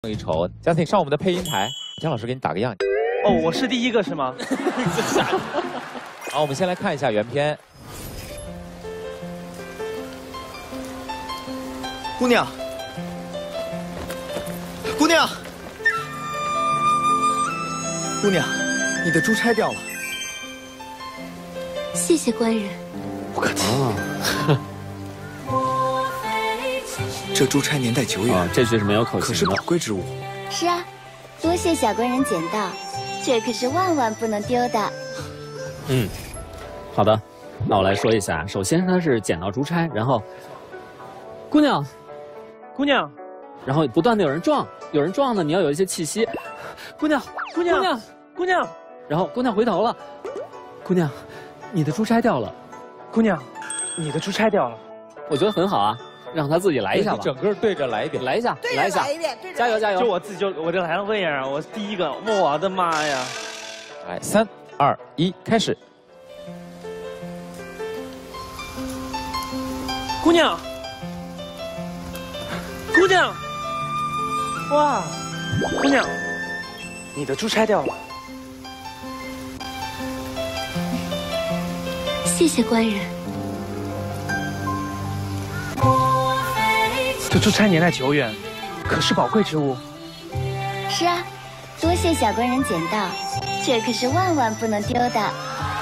一筹，嘉庆上我们的配音台，姜老师给你打个样。 哦，我是第一个是吗？ 好，我们先来看一下原片。 姑娘，姑娘，姑娘，你的珠钗掉了。 谢谢官人。 不客气。这珠钗年代久远， 这句是没有口型的， 可是宝贵之物。 是啊，多谢小官人捡到，这可是万万不能丢的。 嗯，好的，那我来说一下。首先他是捡到珠钗，然后姑娘， 姑娘， 然后不断的有人撞呢，你要有一些气息。姑娘，姑娘，姑娘，姑娘，然后姑娘回头了，姑娘，你的珠钗掉了。 姑娘，你的珠钗掉了。 我觉得很好啊。让他自己来一下吧， 整个对着来一遍， 来一下，来一下，加油加油！ 就我自己我就来了位啊，我是第一个，我的妈呀！ 来，3、2、1，开始。 姑娘，姑娘，哇，姑娘，你的珠钗掉了。 谢谢官人。 这珠钗年代久远，可是宝贵之物。 是啊，多谢小官人捡到，这可是万万不能丢的。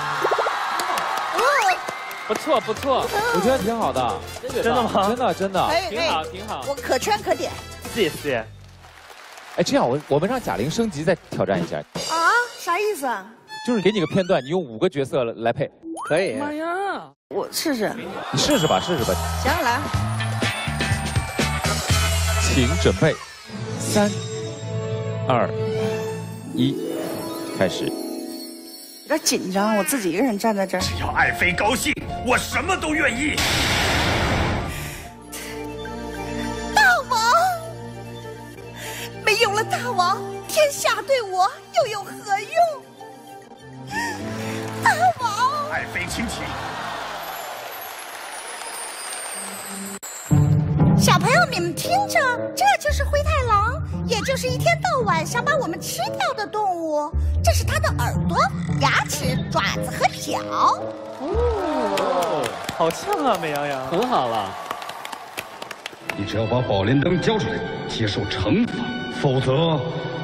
不错不错， 我觉得挺好的。 真的吗？ 真的， 挺好挺好。 我可圈可点。 谢谢。 哎，这样我们让贾玲升级再挑战一下。 啊？啥意思啊？ 就是给你个片段，你用5个角色来配。 可以。 妈呀！ 我试试。 你试试吧，试试吧。 行，来。 请准备，3、2、1，开始。 有点紧张，我自己一个人站在这儿。 只要爱妃高兴，我什么都愿意。 大王，没有了大王，天下对我又有何用？大王， 爱妃请起。 小朋友，你们听着，这就是灰太狼，也就是一天到晚想把我们吃掉的动物。这是它的耳朵、牙齿、爪子和脚。 哦，好像啊，美羊羊， 很好了。 你只要把宝莲灯交出来，接受惩罚，否则，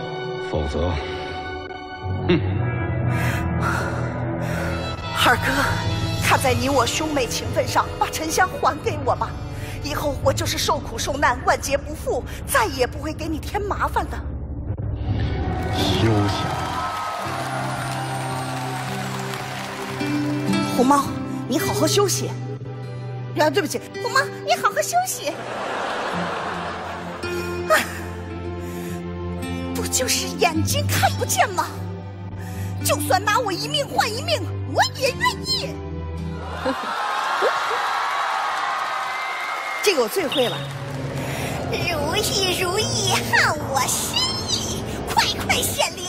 二哥，看在你我兄妹情分上，把沉香还给我吧。以后我就是受苦受难，万劫不复，再也不会给你添麻烦的。 休想！ 红猫，你好好休息。啊，对不起，红猫，你好好休息。啊，不就是眼睛看不见吗？就算拿我一命换一命，我也愿意。这个我最会了。如意如意，按我心意，快快显灵。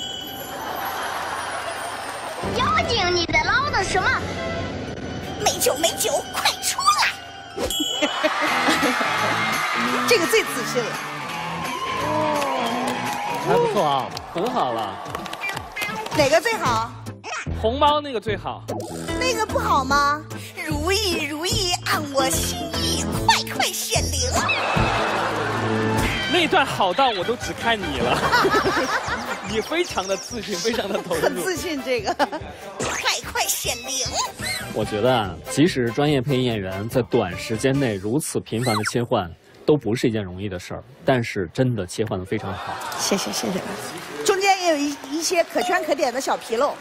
妖精，你在唠叨什么？ 没酒，快出来！这个最自信了。 还不错啊，很好了。 哪个最好？ 红猫那个最好。 那个不好吗？如意如意，按我心意，快快显灵。 那段好到我都只看你了，你非常的自信，非常的投入。 很自信，这个快快显灵。 我觉得啊，即使是专业配音演员，在短时间内如此频繁的切换，都不是一件容易的事儿。但是真的切换的非常好。 谢谢。中间也有一些可圈可点的小纰漏。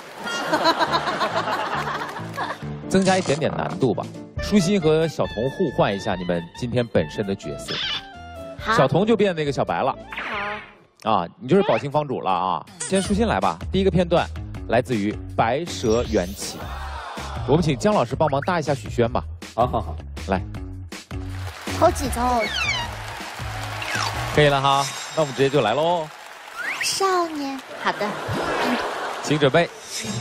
增加一点点难度吧。舒心和小童互换一下你们今天本身的角色。小童就变那个小白了。好。啊，你就是宝清坊主了啊！先舒心来吧。第一个片段来自于《白蛇缘起》，我们请姜老师帮忙搭一下许宣吧。 好， 来。 好紧张哦。 可以了哈，那我们直接就来喽。 少年，好的。 请准备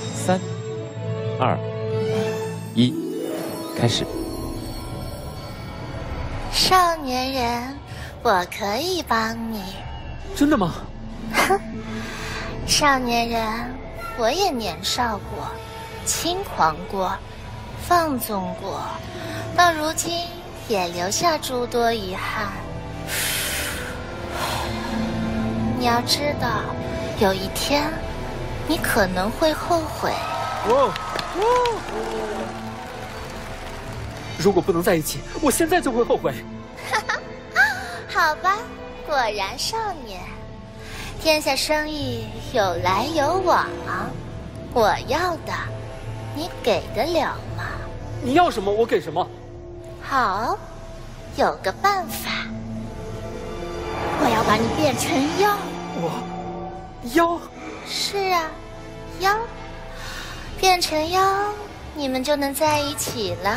，3、2、1，开始。 少年人，我可以帮你。 真的吗？ 哼，少年人，我也年少过，轻狂过，放纵过，到如今也留下诸多遗憾。你要知道，有一天，你可能会后悔。 如果不能在一起，我现在就会后悔。 好吧，果然少年。天下生意有来有往，我要的，你给得了吗？ 你要什么，我给什么。 好，有个办法，我要把你变成妖。 妖？ 是啊，妖。变成妖，你们就能在一起了。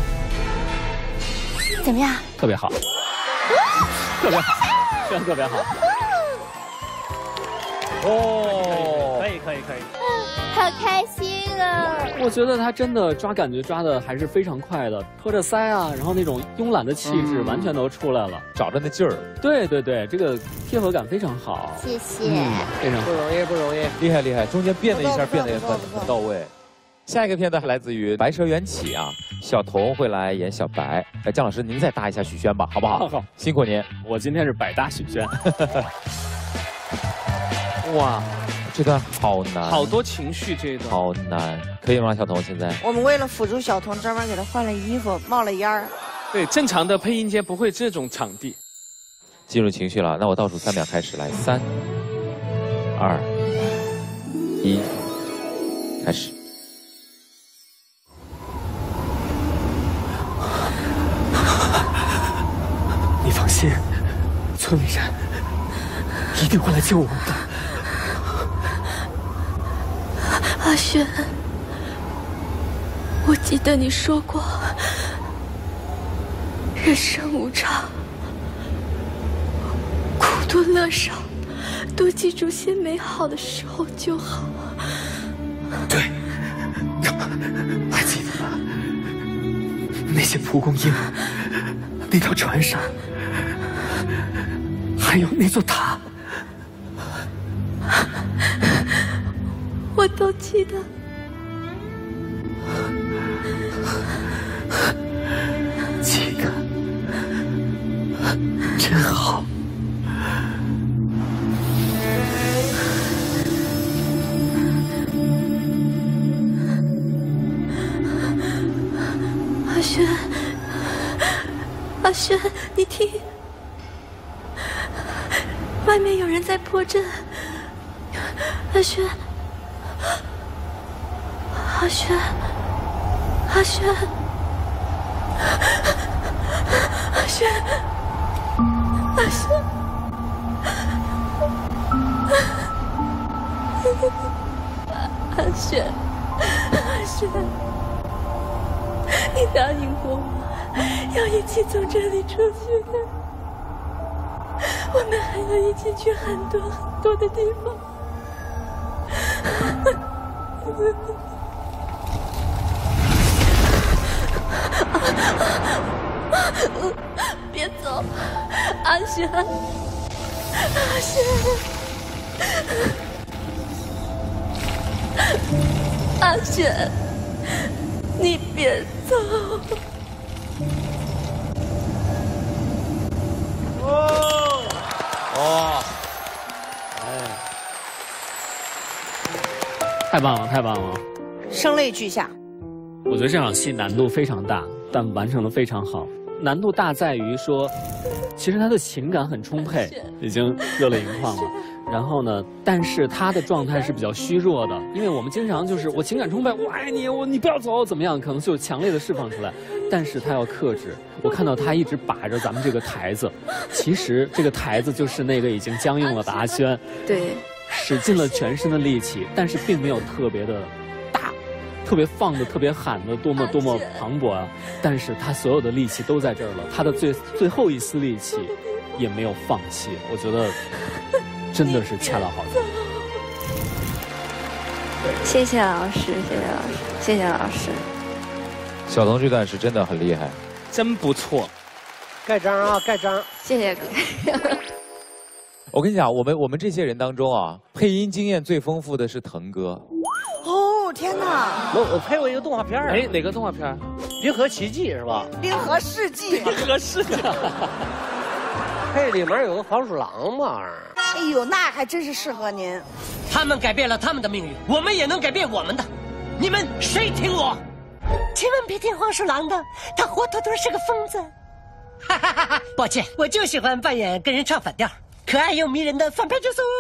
怎么样？ 特别好，特别好，真的特别好。 哦，可以。 好开心啊！ 我觉得他真的抓感觉抓的还是非常快的，托着腮啊，然后那种慵懒的气质完全都出来了， 找着那劲儿。 对，这个贴合感非常好。 谢谢。 非常好， 不容易。 厉害，中间变了一下，变得也很到位。下一个片段来自于《白蛇缘起》啊，小童会来演小白。姜老师，您再搭一下许宣吧，好不好？ 好， 辛苦您。 我今天是百搭许宣。哇， 这段好难， 好多情绪，这一段好难，可以吗？小童，现在我们为了辅助小童，专门给他换了衣服，冒了烟儿。 对，正常的配音间不会这种场地。 进入情绪了，那我倒数3秒开始，来，3、2、1，开始。 你放心，村里人一定会来救我们的。 阿轩，我记得你说过，人生无常，苦多乐少，多记住些美好的时候就好。 对，还记得吗？那些蒲公英，那条船上，还有那座塔。 我都记得。 记得，真好。 阿轩，你听，外面有人在破阵。阿轩，阿轩，阿轩，阿轩，阿轩，阿轩，阿轩，你答应过我。要一起从这里出去的，我们还要一起去很多很多的地方。别走，阿轩，阿轩，阿轩，你别走。 哦， 太棒了，太棒了， 声泪俱下。 我觉得这场戏难度非常大，但完成的非常好。难度大在于说，其实他的情感很充沛，已经热泪盈眶了。然后呢，但是他的状态是比较虚弱的，因为我们经常就是我情感充沛，我爱你，你不要走，怎么样，可能就强烈的释放出来。但是他要克制。我看到他一直把着咱们这个台子，其实这个台子就是那个已经僵硬了的阿轩， 对， 使尽了全身的力气，但是并没有特别的大，特别放的、特别喊的，多么磅礴啊！但是他所有的力气都在这儿了，他的最后一丝力气也没有放弃，我觉得真的是恰到好处。 谢谢老师，谢谢老师，谢谢老师。 小童这段是真的很厉害， 真不错。 盖章啊，盖章！ 谢谢哥。 我跟你讲，我们这些人当中啊，配音经验最丰富的是腾哥。 哦天哪！ 我配过一个动画片哎，哪个动画片？ 《银河奇迹》是吧？ 冰河世纪。 银河世纪。 配里面有个黄鼠狼嘛。 哎呦，那还真是适合您。 他们改变了他们的命运，我们也能改变我们的。你们谁听我？千万别听黄鼠狼的，他活脱脱是个疯子。哈哈哈哈！抱歉，我就喜欢扮演跟人唱反调，可爱又迷人的反派角色。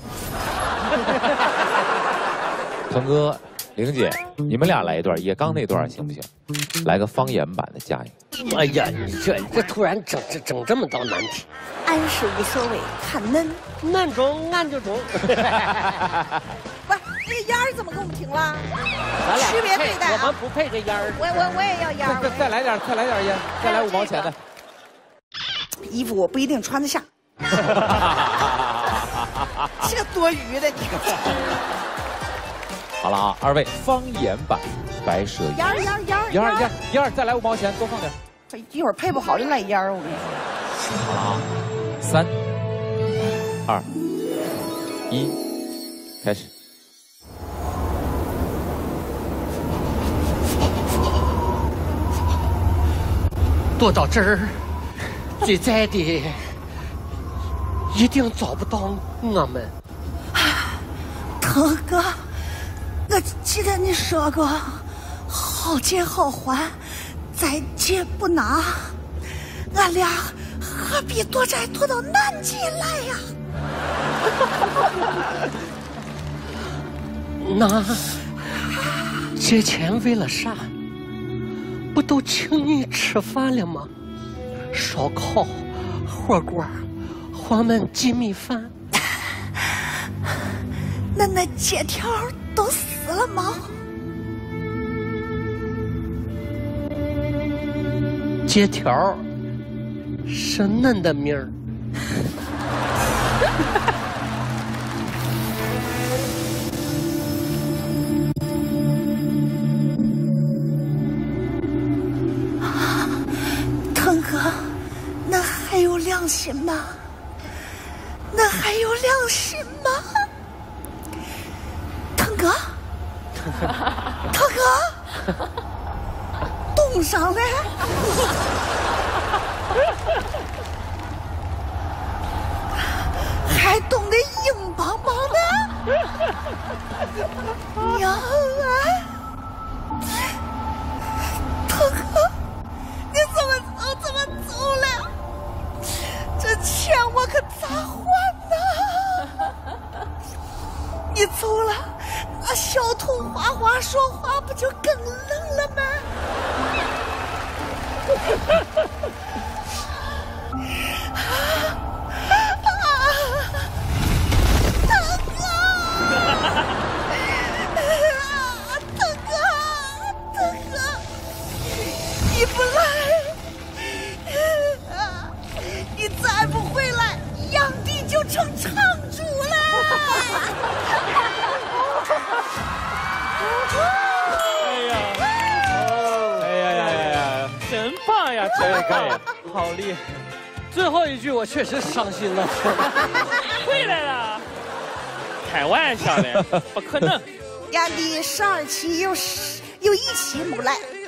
腾哥、玲姐，你们俩来一段叶刚那段行不行？来个方言版的佳音。 哎呀，你这突然整这么道难题。 俺是无所谓，看恁难中俺就中。 不是，这个烟儿怎么给我们停了？区别对待。 我们不配这烟儿。 我也要烟儿。 再来点烟，再来5毛钱的。 衣服我不一定穿得下。这多余的你。 好了啊，2位方言版白蛇烟儿， 再来5毛钱，多放点。 一会儿配不好就来烟儿，我跟你说。 好了啊，3、2、1，开始。 躲到这儿，最在的一定找不到我们。 腾哥，我记得你说过，好借好还，再借不拿，俺俩何必躲债躲到南极来呀？ 那借钱为了啥？不都请你吃饭了吗？烧烤、火锅、黄焖鸡米饭。 那借条都死了吗？ 借条是恁的命儿。 腾哥，那还有良心吗？那还有良心吗？腾哥，冻上了，还冻得硬邦邦的，娘啊！腾哥，你怎么走了？这钱我可咋还呢？你走了，那小童花花说话不就更冷了吗？腾哥，你不来，你再不回来，杨迪就成常主了。 真棒呀！可以，好厉害！最后一句我确实伤心了。 回来了，开玩笑的，不可能。 杨迪12期有1期没来。